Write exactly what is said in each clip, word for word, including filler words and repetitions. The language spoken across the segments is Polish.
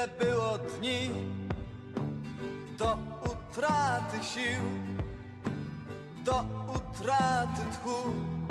Tyle było dni do utraty sił, do utraty tchu.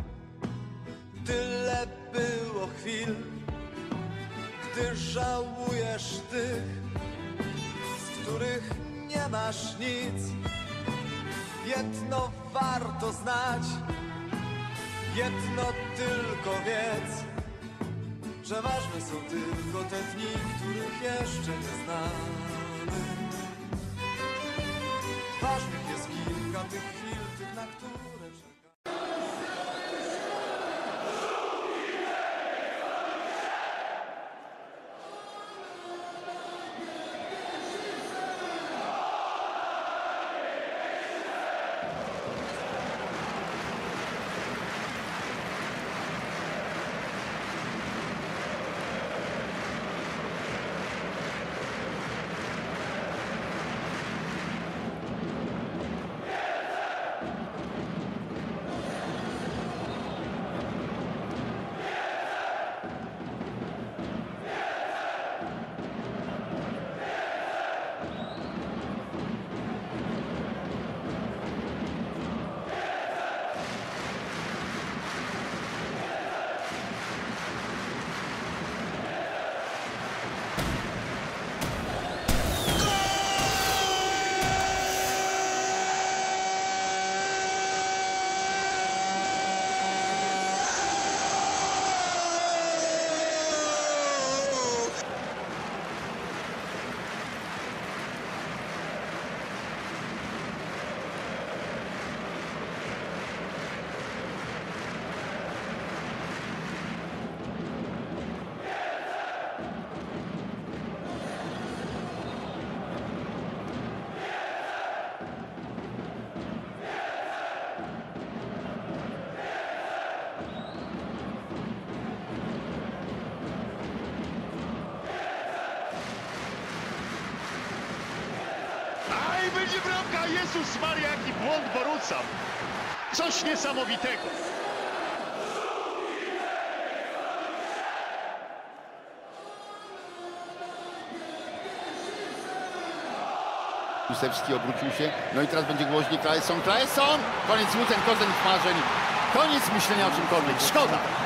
Tyle było chwil, gdy żałujesz tych, z których nie masz nic. Jedno warto znać, jedno tylko wiedz, że ważne są tylko te dni, których jeszcze nie znamy. Ważnych jest kilka tych chwil, tych, na które czekamy. I będzie bramka! Jezus Maria, jaki błąd Boruca! Coś niesamowitego! Kusewski obrócił się, no i teraz będzie głośnik. Klaesson, Klaesson! Koniec Łódź, koniec marzeń, koniec myślenia o czymkolwiek. Szkoda!